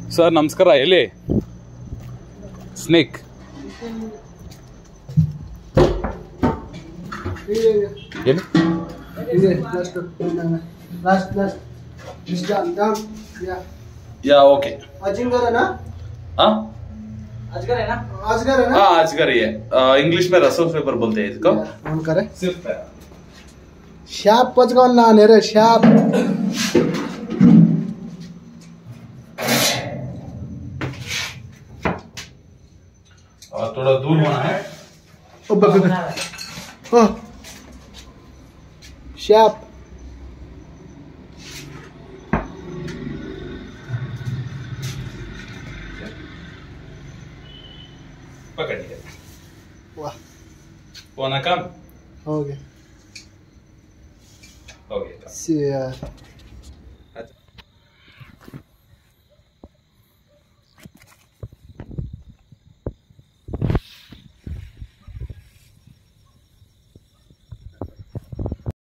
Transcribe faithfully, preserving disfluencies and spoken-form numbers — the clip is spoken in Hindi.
ಸರ್ ನಮಸ್ಕಾರ. ಎಲ್ಲಿ ಸ್ನೇಕ್ ಏನು या ओके अजगर है ना? हाँ अजगर है ना? अजगर है ना? हाँ अजगर ही है। इंग्लिश में रसल पेपर बोलते हैं इसको। ऑन करे सिर्फ शाप पचगन ना नेरे शाप और थोड़ा दूर होना है। ओ बबे ओ शाप पकड़ लिया। वाह वो ना काम हो गया हो गया। सी